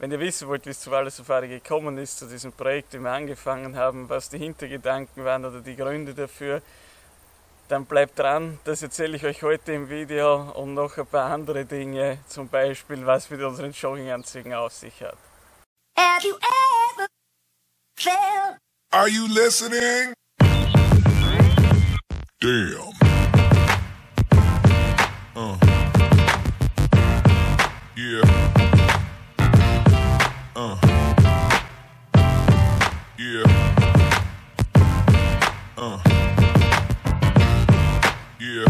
Wenn ihr wissen wollt, wie es zu Val di Sofari gekommen ist, zu diesem Projekt, wie wir angefangen haben, was die Hintergedanken waren oder die Gründe dafür, dann bleibt dran, das erzähle ich euch heute im Video und noch ein paar andere Dinge, zum Beispiel, was mit unseren Jogginganzügen auf sich hat. Have you ever felt? Are you listening? Damn. Yeah. Yeah. Yeah.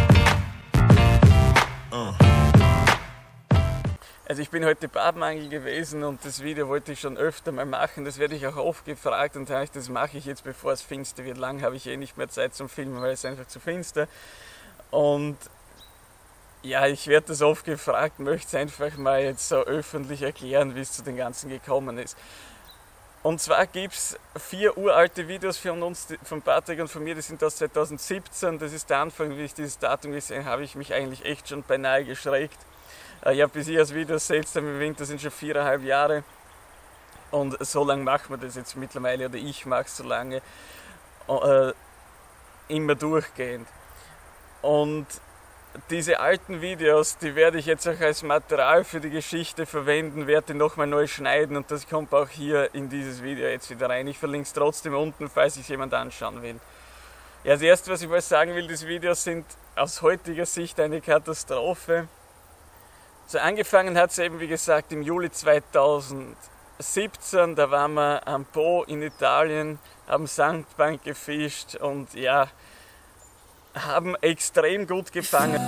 Also ich bin heute Barbenangel gewesen und das Video wollte ich schon öfter mal machen, das werde ich auch oft gefragt und das mache ich jetzt, bevor es finster wird. Lang habe ich nicht mehr Zeit zum Filmen, weil es einfach zu finster. Und ja, ich werde das oft gefragt, möchte es einfach mal jetzt so öffentlich erklären, wie es zu dem Ganzen gekommen ist. Und zwar gibt es 4 uralte Videos von uns, von Patrick und von mir, die sind aus 2017, das ist der Anfang, wie ich dieses Datum gesehen habe, ich mich eigentlich echt schon beinahe geschreckt. Ja, bis ihr das Video seht, im Winter sind schon 4,5 Jahre und so lange machen wir das jetzt mittlerweile, oder ich mache es so lange, immer durchgehend. Und diese alten Videos, die werde ich jetzt auch als Material für die Geschichte verwenden, werde die nochmal neu schneiden und das kommt auch hier in dieses Video jetzt wieder rein. Ich verlinke es trotzdem unten, falls sich jemand anschauen will. Ja, das erste, was ich mal sagen will, diese Videos sind aus heutiger Sicht eine Katastrophe. So angefangen hat es eben, wie gesagt, im Juli 2017, da waren wir am Po in Italien, haben Sandbank gefischt und ja, haben extrem gut gefangen.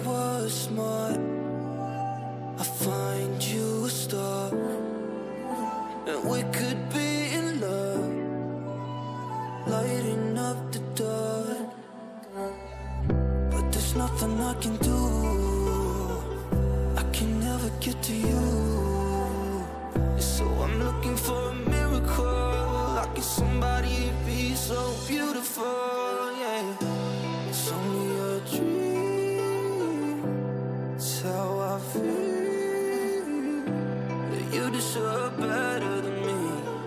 Get to you, so I'm looking for a miracle. Like it's somebody be so beautiful, yeah. It's only a dream, it's how I feel. You deserve better than me.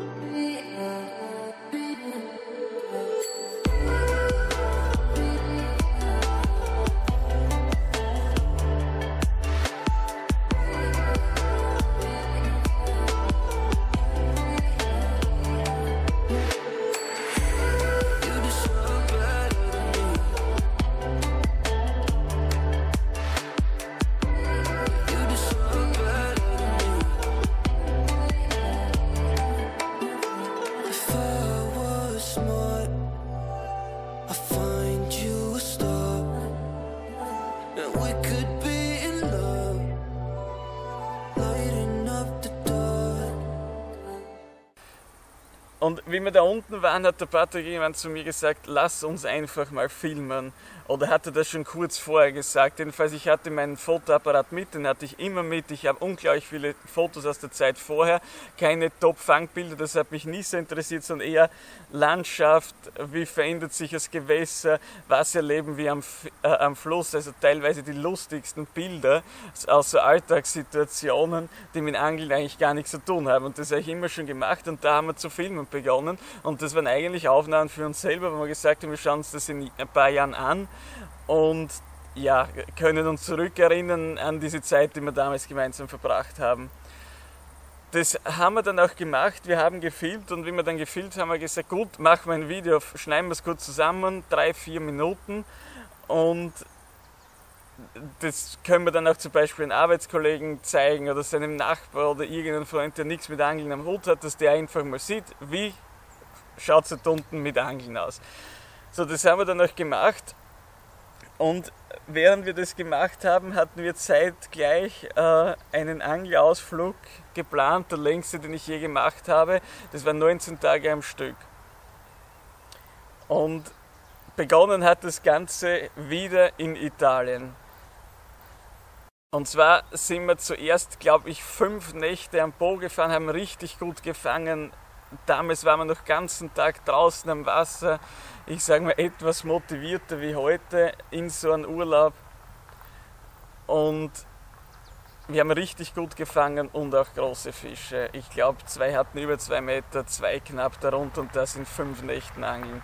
Und wie wir da unten waren, hat der Patrick irgendwann zu mir gesagt, lass uns einfach mal filmen. Oder hat er das schon kurz vorher gesagt? Jedenfalls, ich hatte meinen Fotoapparat mit, den hatte ich immer mit. Ich habe unglaublich viele Fotos aus der Zeit vorher. Keine Top-Fangbilder, das hat mich nie so interessiert, sondern eher Landschaft, wie verändert sich das Gewässer, was erleben wir am Fluss. Also teilweise die lustigsten Bilder aus so Alltagssituationen, die mit Angeln eigentlich gar nichts zu tun haben. Und das habe ich immer schon gemacht und da haben wir zu filmen begonnen. Und das waren eigentlich Aufnahmen für uns selber, wo wir gesagt haben, wir schauen uns das in ein paar Jahren an. Und ja, können uns zurückerinnern an diese Zeit, die wir damals gemeinsam verbracht haben. Das haben wir dann auch gemacht, wir haben gefilmt und wie wir dann gefilmt haben, haben wir gesagt, gut, machen wir ein Video, schneiden wir es kurz zusammen, 3-4 Minuten und das können wir dann auch zum Beispiel einem Arbeitskollegen zeigen oder seinem Nachbar oder irgendeinem Freund, der nichts mit Angeln am Hut hat, dass der einfach mal sieht, wie schaut es da unten mit Angeln aus. So, das haben wir dann auch gemacht. Und während wir das gemacht haben, hatten wir zeitgleich einen Angelausflug geplant, der längste, den ich je gemacht habe. Das waren 19 Tage am Stück. Und begonnen hat das Ganze wieder in Italien. Und zwar sind wir zuerst, glaube ich, 5 Nächte am Po gefahren, haben richtig gut gefangen. Damals waren wir noch den ganzen Tag draußen am Wasser. Ich sage mal etwas motivierter wie heute in so einem Urlaub. Und wir haben richtig gut gefangen und auch große Fische. Ich glaube, 2 hatten über 2 Meter, 2 knapp darunter und das in 5 Nächten Angeln.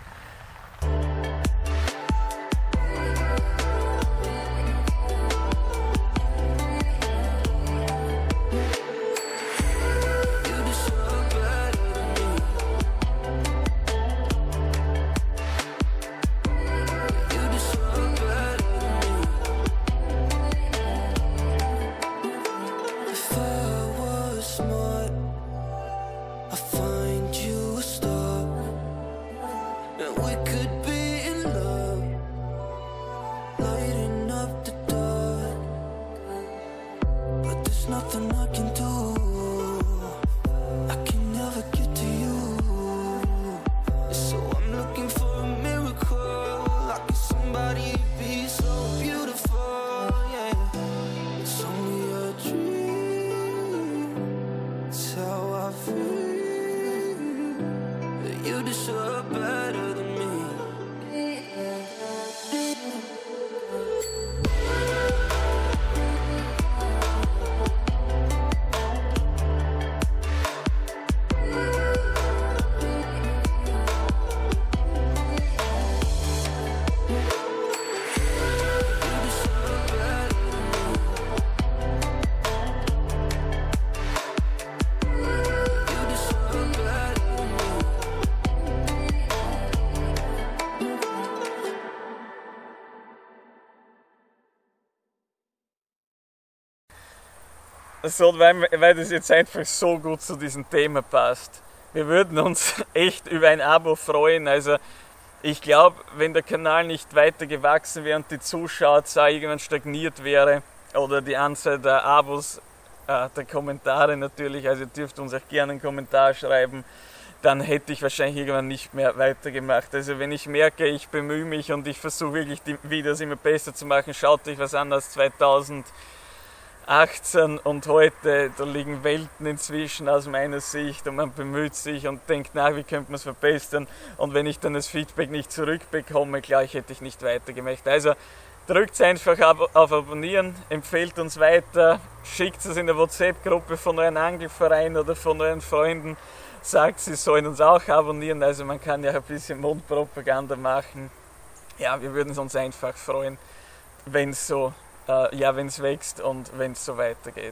So, weil das jetzt einfach so gut zu diesem Thema passt. Wir würden uns echt über ein Abo freuen. Also ich glaube, wenn der Kanal nicht weiter gewachsen wäre und die Zuschauerzahl irgendwann stagniert wäre oder die Anzahl der Abos, der Kommentare natürlich, also ihr dürft uns auch gerne einen Kommentar schreiben, dann hätte ich wahrscheinlich irgendwann nicht mehr weitergemacht. Also wenn ich merke, ich bemühe mich und ich versuche wirklich die Videos immer besser zu machen, schaut euch was an als 2018 und heute, da liegen Welten inzwischen aus meiner Sicht und man bemüht sich und denkt nach, wie könnte man es verbessern, und wenn ich dann das Feedback nicht zurückbekomme, gleich hätte ich nicht weitergemacht. Also drückt einfach auf Abonnieren, empfehlt uns weiter, schickt es in der WhatsApp-Gruppe von euren Angelverein oder von euren Freunden, sagt, sie sollen uns auch abonnieren, also man kann ja ein bisschen Mundpropaganda machen. Ja, wir würden uns einfach freuen, wenn es so wenn es wächst und wenn es so weitergeht.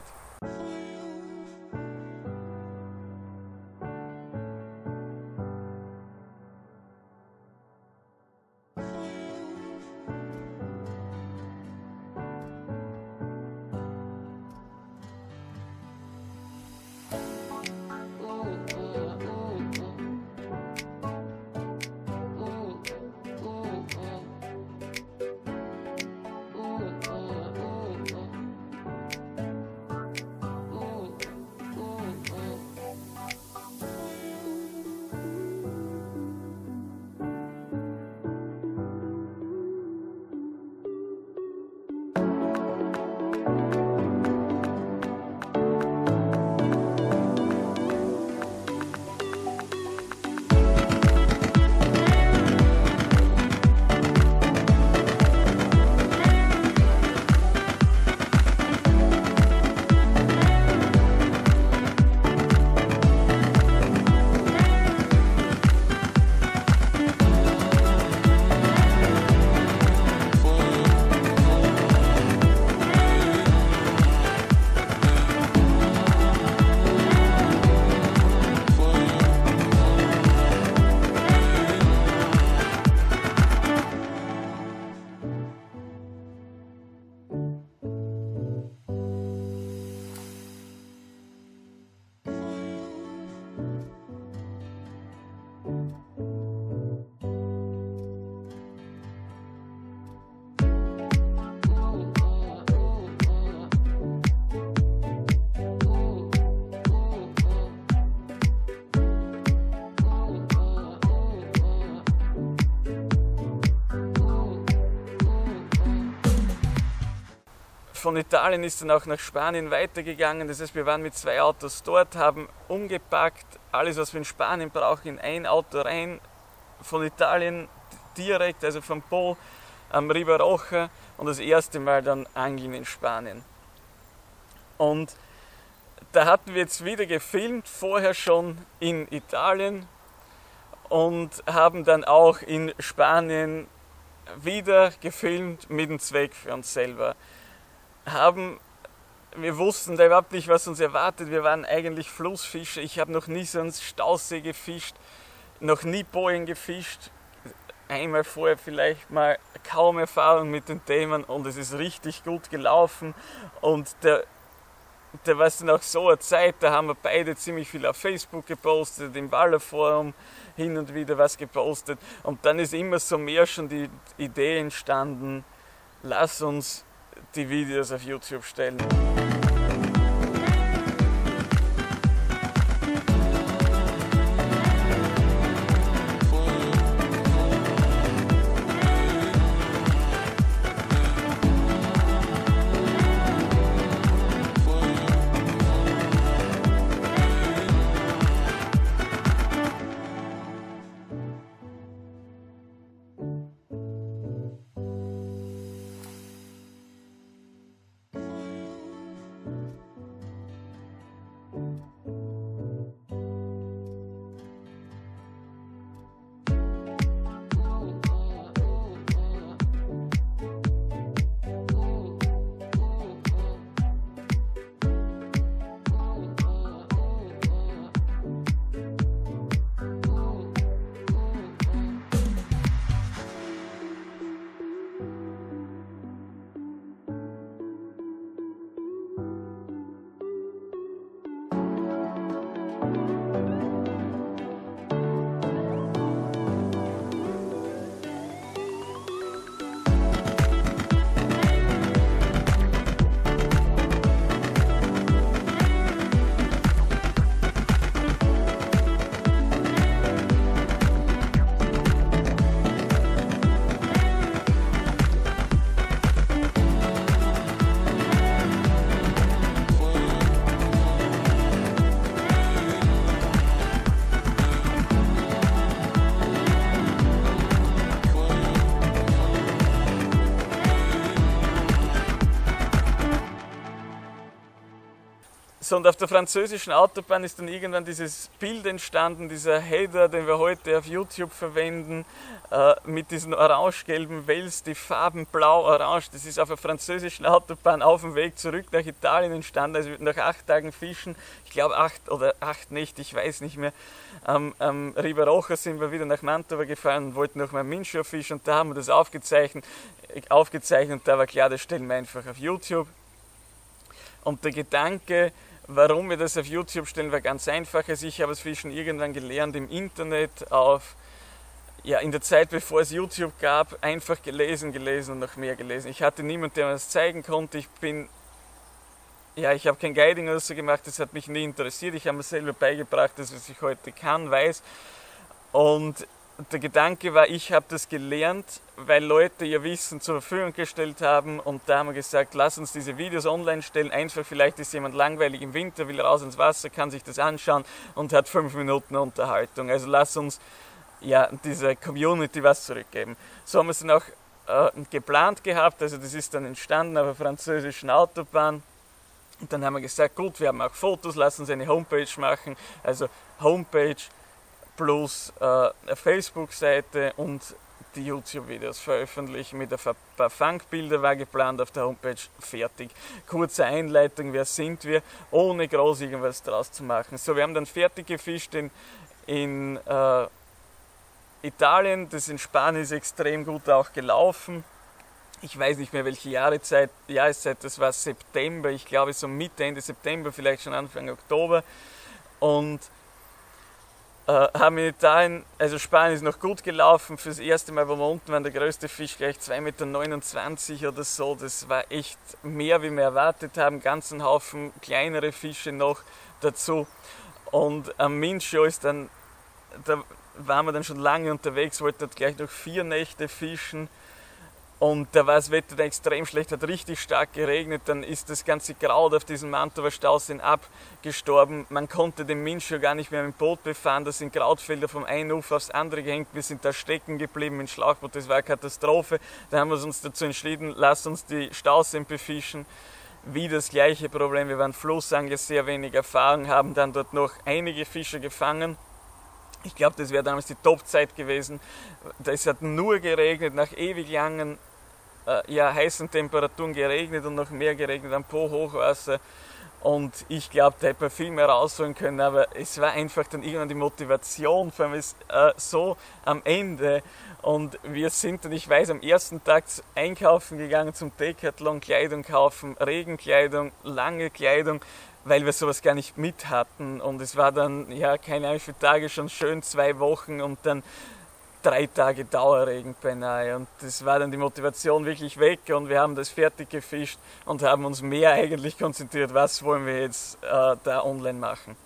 Von Italien ist dann auch nach Spanien weitergegangen. Das heißt, wir waren mit 2 Autos dort, haben umgepackt, alles was wir in Spanien brauchen, in ein Auto rein, von Italien direkt, also vom Po am Ribaroja, und das erste Mal dann angeln in Spanien. Und da hatten wir jetzt wieder gefilmt, vorher schon in Italien und haben dann auch in Spanien wieder gefilmt mit dem Zweck für uns selber. Wir wussten da überhaupt nicht, was uns erwartet. Wir waren eigentlich Flussfischer. Ich habe noch nie so einen Stausee gefischt, noch nie Bojen gefischt. Einmal vorher vielleicht mal kaum Erfahrung mit den Themen und es ist richtig gut gelaufen. Und da war es dann auch so eine Zeit, da haben wir beide ziemlich viel auf Facebook gepostet, im Wallerforum hin und wieder was gepostet. Und dann ist immer so mehr schon die Idee entstanden, lass uns die Videos auf YouTube stellen. So, und auf der französischen Autobahn ist dann irgendwann dieses Bild entstanden, dieser Header, den wir heute auf YouTube verwenden, mit diesen orange-gelben Wels, die Farben blau-orange. Das ist auf der französischen Autobahn auf dem Weg zurück nach Italien entstanden, also nach 8 Tagen Fischen, ich glaube 8 oder 8 nicht, ich weiß nicht mehr. Am Ribaroja sind wir wieder nach Mantova gefahren und wollten noch mal Mincio fischen und da haben wir das aufgezeichnet und da war klar, das stellen wir einfach auf YouTube. Und der Gedanke, warum wir das auf YouTube stellen, war ganz einfach. Also ich habe das Fischen irgendwann gelernt im Internet, in der Zeit, bevor es YouTube gab, einfach gelesen und noch mehr gelesen. Ich hatte niemanden, der mir das zeigen konnte. Ich habe kein Guiding oder so gemacht, das hat mich nie interessiert. Ich habe mir selber beigebracht, das, was ich heute kann, weiß. Und der Gedanke war, ich habe das gelernt, weil Leute ihr Wissen zur Verfügung gestellt haben und da haben wir gesagt, lass uns diese Videos online stellen, einfach vielleicht ist jemand langweilig im Winter, will raus ins Wasser, kann sich das anschauen und hat 5 Minuten Unterhaltung. Also lass uns dieser Community was zurückgeben. So haben wir es dann auch geplant gehabt, also das ist dann entstanden auf der französischen Autobahn. Und dann haben wir gesagt, gut, wir haben auch Fotos, lass uns eine Homepage machen, also Homepage plus eine Facebook-Seite und die YouTube-Videos veröffentlichen. Mit ein paar Fangbilder war geplant auf der Homepage, fertig. Kurze Einleitung, wer sind wir, ohne groß irgendwas draus zu machen. So, wir haben dann fertig gefischt in Italien, das in Spanien ist extrem gut auch gelaufen. Ich weiß nicht mehr, welche Jahreszeit, das war September, ich glaube so Mitte, Ende September, vielleicht schon Anfang Oktober. Und haben in Italien, also Spanien ist noch gut gelaufen, fürs erste Mal, wo wir unten waren, der größte Fisch gleich 2,29 Meter oder so, das war echt mehr, wie wir erwartet haben, ganzen Haufen kleinere Fische noch dazu. Und am Mincio da waren wir dann schon lange unterwegs, wollten dort gleich noch 4 Nächte fischen. Und da war das Wetter dann extrem schlecht, hat richtig stark geregnet, dann ist das ganze Kraut auf diesem Mantova Stausee abgestorben. Man konnte den Mincio gar nicht mehr mit dem Boot befahren, da sind Krautfelder vom einen Ufer aufs andere gehängt, wir sind da stecken geblieben mit Schlauchboot, das war eine Katastrophe. Da haben wir uns dazu entschieden, lass uns die Stauseen befischen. wie das gleiche Problem. Wir waren Flussangler, sehr wenig Erfahrung, haben dann dort noch einige Fische gefangen. Ich glaube, das wäre damals die Topzeit gewesen. Es hat nur geregnet, nach ewig langen heißen Temperaturen geregnet und noch mehr geregnet am Po Hochwasser. Und ich glaube, da hätte man viel mehr rausholen können, aber es war einfach dann irgendwann die Motivation, vor allem so am Ende. Und wir sind dann, ich weiß, am ersten Tag einkaufen gegangen zum Decathlon, Kleidung kaufen, Regenkleidung, lange Kleidung, weil wir sowas gar nicht mit hatten. Und es war dann, ja, keine Ahnung, wie viele Tage schon schön, 2 Wochen und dann 3 Tage Dauerregen beinahe. Und das war dann die Motivation wirklich weg und wir haben das fertig gefischt und haben uns mehr eigentlich konzentriert, was wollen wir jetzt da online machen.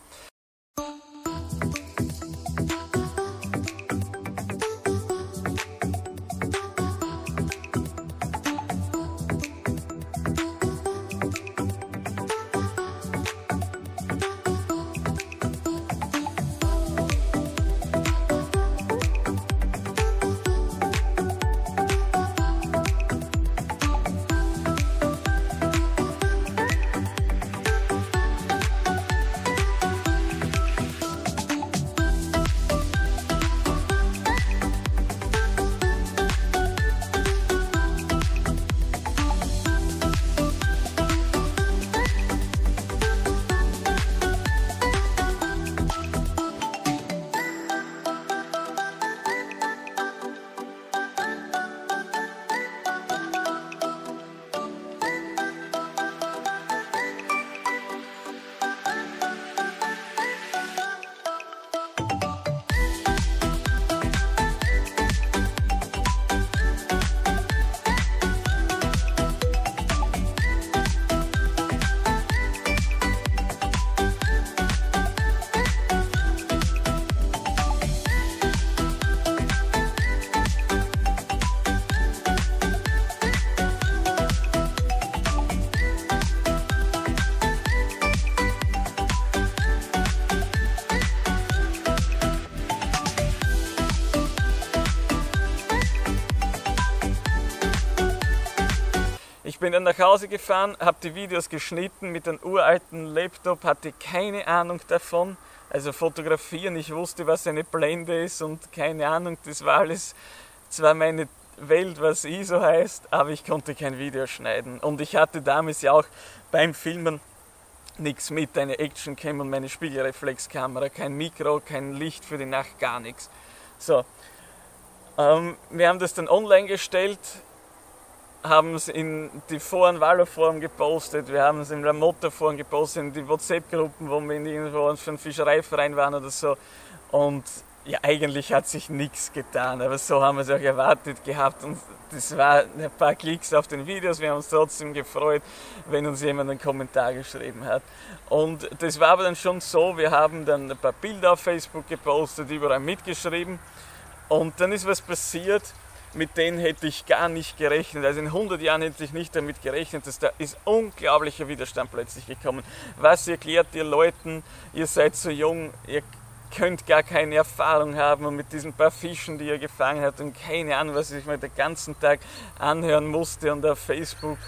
Ich bin dann nach Hause gefahren, habe die Videos geschnitten mit einem uralten Laptop, hatte keine Ahnung davon, also fotografieren, ich wusste, was eine Blende ist und keine Ahnung, das war alles zwar meine Welt, was ISO heißt, aber ich konnte kein Video schneiden. Und ich hatte damals ja auch beim Filmen nichts mit, eine Actioncam und meine Spiegelreflexkamera, kein Mikro, kein Licht für die Nacht, gar nichts. So, wir haben das dann online gestellt, haben es in die Foren gepostet, wir haben es im Lamotta-Foren gepostet, in die WhatsApp-Gruppen, wo wir irgendwo für einen Fischereiverein waren oder so. Und ja, eigentlich hat sich nichts getan, aber so haben wir es auch erwartet gehabt. Und das war ein paar Klicks auf den Videos, wir haben uns trotzdem gefreut, wenn uns jemand einen Kommentar geschrieben hat. Und das war aber dann schon so, wir haben dann ein paar Bilder auf Facebook gepostet, überall mitgeschrieben. Und dann ist was passiert, mit denen hätte ich gar nicht gerechnet. Also in 100 Jahren hätte ich nicht damit gerechnet, dass da ist unglaublicher Widerstand plötzlich gekommen. Was erklärt ihr Leuten, ihr seid so jung, ihr könnt gar keine Erfahrung haben und mit diesen paar Fischen, die ihr gefangen habt und keine Ahnung, was ich mir den ganzen Tag anhören musste und auf Facebook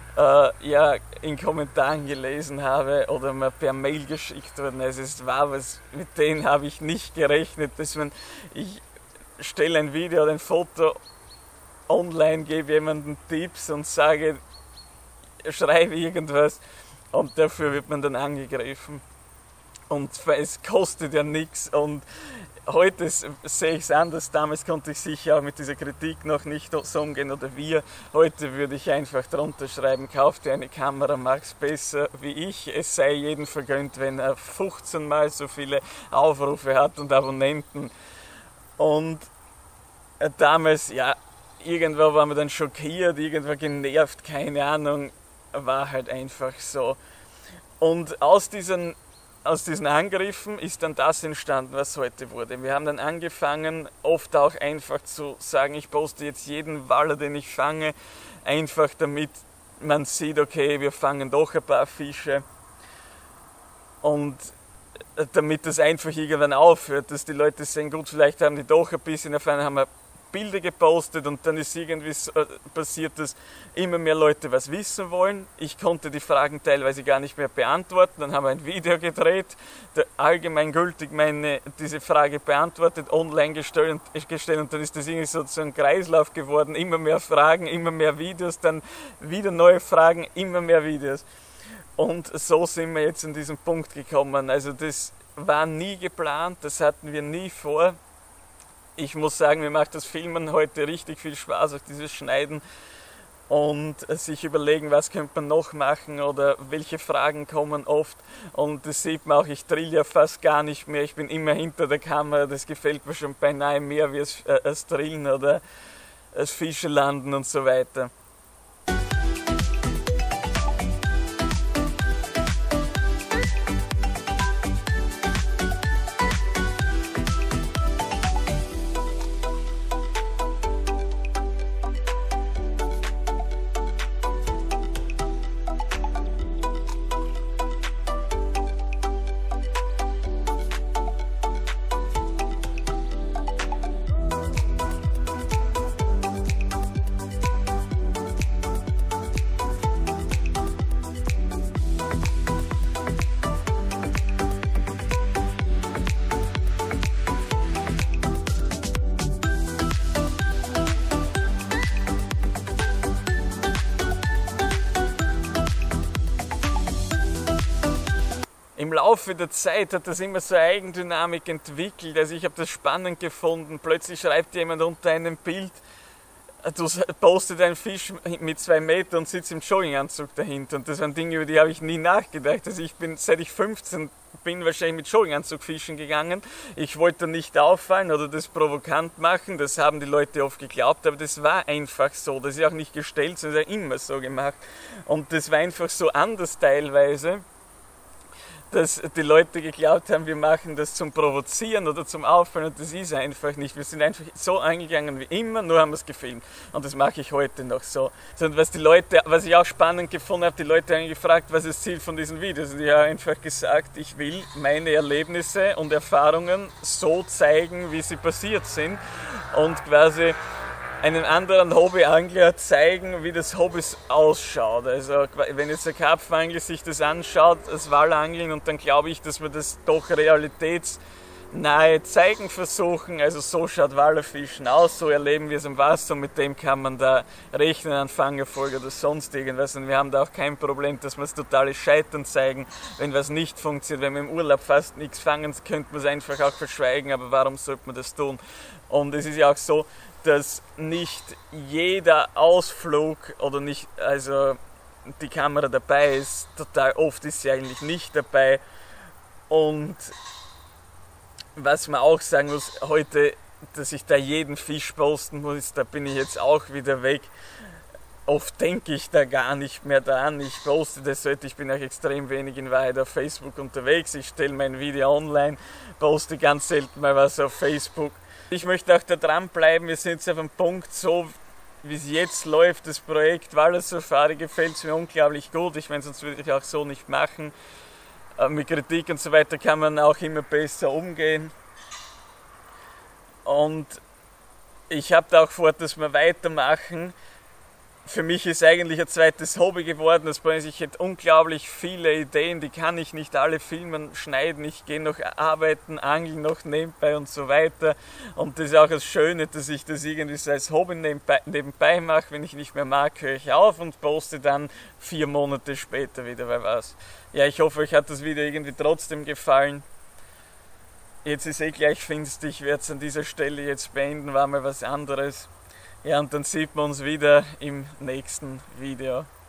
in Kommentaren gelesen habe oder mir per Mail geschickt worden. Also es war was, mit denen habe ich nicht gerechnet, dass ich stelle ein Video oder ein Foto online, gebe jemandem Tipps und sage, schreibe irgendwas und dafür wird man dann angegriffen. Und es kostet ja nichts und heute sehe ich es anders. Damals konnte ich sicher auch mit dieser Kritik noch nicht so umgehen oder heute würde ich einfach drunter schreiben, kauf dir eine Kamera, mach's besser wie ich. Es sei jedem vergönnt, wenn er 15 Mal so viele Aufrufe hat und Abonnenten. Und damals, ja, irgendwo war man dann schockiert, irgendwo genervt, keine Ahnung, war halt einfach so. Und aus diesen Angriffen ist dann das entstanden, was heute wurde. Wir haben dann angefangen, oft auch einfach zu sagen, ich poste jetzt jeden Waller, den ich fange, einfach damit man sieht, okay, wir fangen doch ein paar Fische. Und damit das einfach irgendwann aufhört, dass die Leute sehen, gut, vielleicht haben die doch ein bisschen Erfahrung, haben ein Bilder gepostet und dann ist irgendwie passiert, dass immer mehr Leute was wissen wollen. Ich konnte die Fragen teilweise gar nicht mehr beantworten, dann haben wir ein Video gedreht, allgemeingültig diese Frage beantwortet, online gestellt und dann ist das irgendwie so ein Kreislauf geworden, immer mehr Fragen, immer mehr Videos, dann wieder neue Fragen, immer mehr Videos. Und so sind wir jetzt an diesen Punkt gekommen. Also das war nie geplant, das hatten wir nie vor. Ich muss sagen, mir macht das Filmen heute richtig viel Spaß, auch dieses Schneiden und sich überlegen, was könnte man noch machen oder welche Fragen kommen oft. Und das sieht man auch, ich drill ja fast gar nicht mehr, ich bin immer hinter der Kamera, das gefällt mir schon beinahe mehr wie das Drillen oder das Fische landen und so weiter. Im Laufe der Zeit hat das immer so eine Eigendynamik entwickelt, also ich habe das spannend gefunden, plötzlich schreibt jemand unter einem Bild, du postet einen Fisch mit 2 Meter und sitzt im Jogginganzug dahinter und das waren Dinge, über die habe ich nie nachgedacht, also ich bin, seit ich 15 bin, wahrscheinlich mit Jogginganzug fischen gegangen, ich wollte nicht auffallen oder das provokant machen, das haben die Leute oft geglaubt, aber das war einfach so, das ist auch nicht gestellt, sondern das ist immer so gemacht und das war einfach so anders teilweise, dass die Leute geglaubt haben, wir machen das zum Provozieren oder zum Auffallen und das ist einfach nicht. Wir sind einfach so eingegangen wie immer, nur haben wir es gefilmt und das mache ich heute noch so. Und was ich auch spannend gefunden habe, die Leute haben gefragt, was ist das Ziel von diesen Videos und ich habe einfach gesagt, ich will meine Erlebnisse und Erfahrungen so zeigen, wie sie passiert sind und quasi einen anderen Hobbyangler zeigen, wie das Hobby ausschaut. Also wenn jetzt der Karpfangler sich das anschaut, das Walangeln, und dann glaube ich, dass wir das doch realitätsnahe zeigen versuchen. Also so schaut Wallerfischen aus, so erleben wir es im Wasser und mit dem kann man da rechnen an Fangerfolge oder sonst irgendwas. Und wir haben da auch kein Problem, dass wir das totale Scheitern zeigen, wenn was nicht funktioniert. Wenn wir im Urlaub fast nichts fangen, könnte man es einfach auch verschweigen, aber warum sollte man das tun? Und es ist ja auch so, dass nicht jeder Ausflug oder nicht, also die Kamera dabei ist, total oft ist sie eigentlich nicht dabei. Und was man auch sagen muss, heute, dass ich da jeden Fisch posten muss, da bin ich jetzt auch wieder weg. Oft denke ich da gar nicht mehr dran, ich poste das heute, ich bin auch extrem wenig in Wahrheit auf Facebook unterwegs, ich stelle mein Video online, poste ganz selten mal was auf Facebook. Ich möchte auch da dranbleiben, wir sind jetzt auf einem Punkt, so wie es jetzt läuft, das Projekt Wallersafari gefällt es mir unglaublich gut, ich meine, sonst würde ich auch so nicht machen. Mit Kritik und so weiter kann man auch immer besser umgehen. Und ich habe da auch vor, dass wir weitermachen. Für mich ist eigentlich ein zweites Hobby geworden, ich hätte unglaublich viele Ideen, die kann ich nicht alle filmen, schneiden, ich gehe noch arbeiten, angeln noch nebenbei und so weiter. Und das ist auch das Schöne, dass ich das irgendwie so als Hobby nebenbei mache, wenn ich nicht mehr mag, höre ich auf und poste dann 4 Monate später wieder was. Ja, ich hoffe, euch hat das Video irgendwie trotzdem gefallen. Jetzt ist gleich finster, ich werde es an dieser Stelle jetzt beenden, war mal was anderes. Ja, und dann sieht man uns wieder im nächsten Video.